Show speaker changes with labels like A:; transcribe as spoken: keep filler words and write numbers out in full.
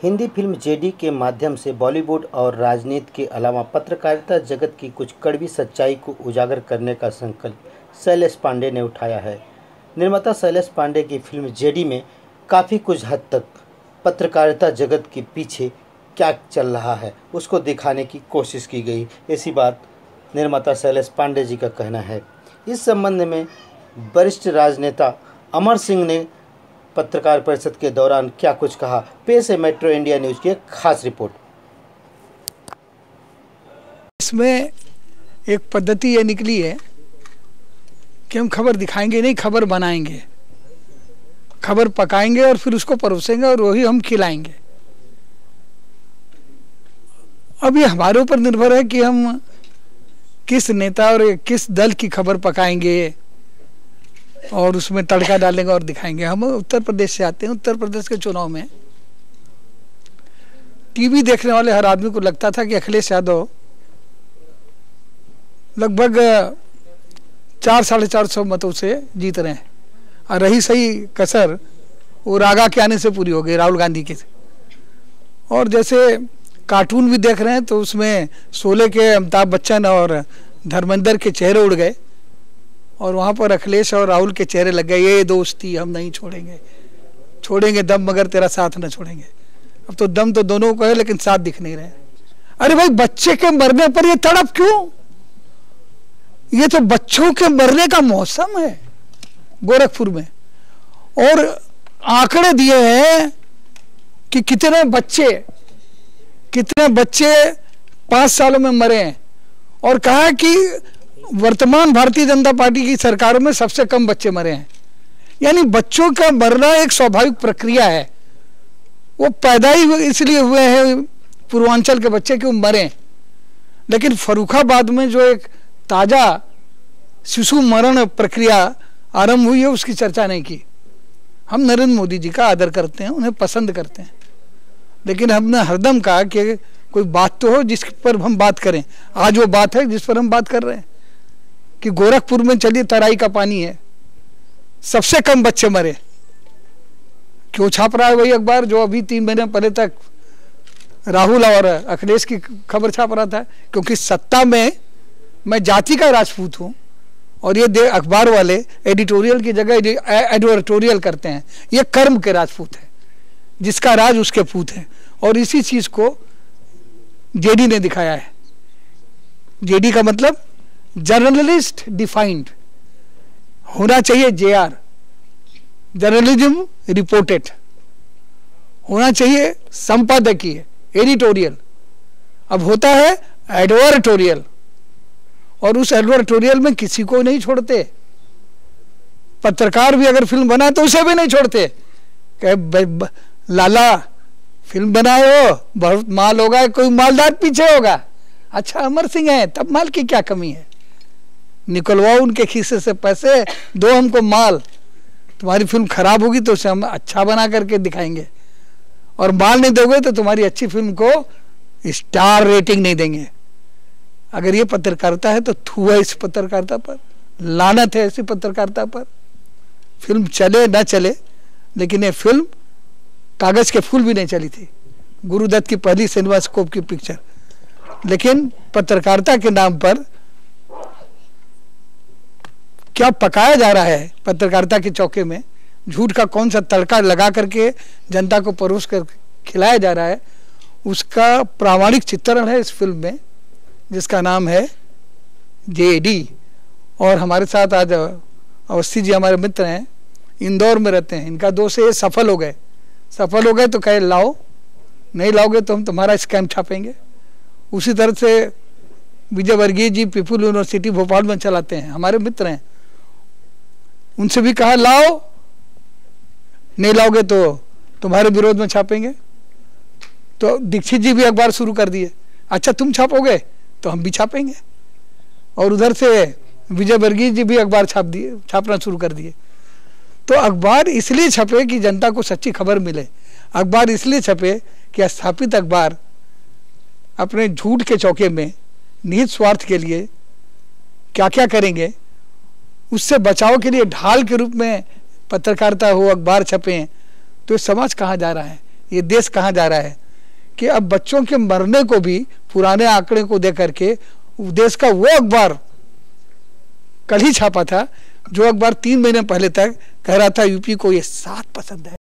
A: Hindi film JD के माध्यम से बॉलीवुड और राजनीति के अलावा पत्रकारिता जगत की कुछ कड़वी सच्चाई को उजागर करने का संकल्प शैलेश पांडे ने उठाया है। निर्माता शैलेश पांडे की फिल्म जेडी में काफ़ी कुछ हद तक पत्रकारिता जगत के पीछे क्या चल रहा है उसको दिखाने की कोशिश की गई, ऐसी बात निर्माता शैलेश पांडे जी का कहना है। इस संबंध में वरिष्ठ राजनेता अमर सिंह ने पत्रकार परिषद के दौरान क्या कुछ कहा, पेश है मेट्रो इंडिया न्यूज़ की एक खास रिपोर्ट।
B: इसमें एक पद्धति ये निकली है कि हम खबर दिखाएंगे नहीं, खबर बनाएंगे, खबर पकाएंगे और फिर उसको परोसेंगे और वही हम खिलाएंगे। अब ये हमारे ऊपर निर्भर है कि हम किस नेता और किस दल की खबर पकाएंगे और उसमें तड़का डालेंगे और दिखाएंगे। हम उत्तर प्रदेश से आते हैं। उत्तर प्रदेश के चुनाव में टीवी देखने वाले हर आदमी को लगता था कि अखिलेश यादव लगभग चार साढ़े चार सौ मतों से जीत रहे हैं और रही सही कसर वो रागा के आने से पूरी हो गई, राहुल गांधी की। और जैसे कार्टून भी देख रहे हैं तो उसमें शोले के अमिताभ बच्चन और धर्मेंद्र के चेहरे उड़ गए और वहाँ पर अखिलेश और राहुल के चेहरे लग गए, ये दोस्ती हम नहीं छोड़ेंगे, छोड़ेंगे दम मगर तेरा साथ न छोड़ेंगे। अब तो दम तो दोनों को है लेकिन साथ दिख नहीं रहे। अरे भाई, बच्चे के मरने पर ये तड़प क्यों? ये तो बच्चों के मरने का मौसम है गोरखपुर में। और आंकड़े दिए हैं कि कितने बच्चे कितने बच्चे पांच सालों में मरे हैं और कहा कि वर्तमान भारतीय जनता पार्टी की सरकारों में सबसे कम बच्चे मरे हैं। यानी बच्चों का मरना एक स्वाभाविक प्रक्रिया है। वो पैदा ही इसलिए हुए हैं पूर्वांचल के बच्चे कि वो मरे। लेकिन फर्रुखाबाद में जो एक ताजा शिशु मरण प्रक्रिया आरंभ हुई है उसकी चर्चा नहीं की। हम नरेंद्र मोदी जी का आदर करते हैं, उन्हें पसंद करते हैं, लेकिन हमने हरदम कहा कि कोई बात तो हो जिस पर हम बात करें। आज वो बात है जिस पर हम बात कर रहे हैं कि गोरखपुर में चलिए तराई का पानी है, सबसे कम बच्चे मरे। क्यों छाप रहा है वही अखबार जो अभी तीन महीने पहले तक राहुल और अखिलेश की खबर छाप रहा था? क्योंकि सत्ता में मैं जाति का राजपूत हूं और ये अखबार वाले एडिटोरियल की जगह एडिटोरियल करते हैं। ये कर्म के राजपूत है, जिसका राज उसके पूत है। और इसी चीज को जेडी ने दिखाया है। जेडी का मतलब जर्नलिस्ट डिफाइंड होना चाहिए, जेआर जर्नलिज्म रिपोर्टेड होना चाहिए, संपादकीय एडिटोरियल। अब होता है एडवर्टोरियल और उस एडवर्टोरियल में किसी को नहीं छोड़ते। पत्रकार भी अगर फिल्म बनाए तो उसे भी नहीं छोड़ते। कहे लाला फिल्म बनाए हो, बहुत माल होगा, कोई मालदार पीछे होगा। अच्छा अमर सिंह है तब माल की क्या कमी है? निकलवाओ उनके खीसे से पैसे, दो हमको माल। तुम्हारी फिल्म खराब होगी तो उसे हम अच्छा बना करके दिखाएंगे और माल नहीं दोगे तो तुम्हारी अच्छी फिल्म को स्टार रेटिंग नहीं देंगे। अगर ये पत्रकारिता है तो थू है इस पत्रकारिता पर, लानत है ऐसी पत्रकारिता पर। फिल्म चले ना चले, लेकिन ये फिल्म कागज के फूल भी नहीं चली थी, गुरुदत्त की पहली सिनेमास्कोप की पिक्चर। लेकिन पत्रकारिता के नाम पर क्या पकाया जा रहा है पत्रकारिता के चौके में, झूठ का कौन सा तड़का लगा करके जनता को परोस कर खिलाया जा रहा है, उसका प्रामाणिक चित्रण है इस फिल्म में, जिसका नाम है जेडी। और हमारे साथ आज अवस्थी जी हमारे मित्र हैं, इंदौर में रहते हैं। इनका दोस्त ये सफल हो गए सफल हो गए तो कहे लाओ, नहीं लाओगे तो हम तुम्हारा स्कैम छापेंगे। उसी तरह से विजय वर्गीय जी पीपुल यूनिवर्सिटी भोपाल में चलाते हैं, हमारे मित्र हैं। उनसे भी कहा लाओ, नहीं लाओगे तो तुम्हारे विरोध में छापेंगे। तो दीक्षित जी भी अखबार शुरू कर दिए, अच्छा तुम छापोगे तो हम भी छापेंगे। और उधर से विजय वर्गीय जी भी अखबार छाप दिए, छापना शुरू कर दिए। तो अखबार इसलिए छपे कि जनता को सच्ची खबर मिले। अखबार इसलिए छपे कि स्थापित अखबार अपने झूठ के चौके में निहित स्वार्थ के लिए क्या क्या करेंगे, उससे बचाव के लिए ढाल के रूप में पत्रकारिता हो, अखबार छपे, तो समाज कहाँ जा रहा है? ये देश कहाँ जा रहा है कि अब बच्चों के मरने को भी पुराने आंकड़े को देख करके देश का वो अखबार कल ही छापा था जो अखबार तीन महीने पहले तक कह रहा था यूपी को ये सात पसंद है।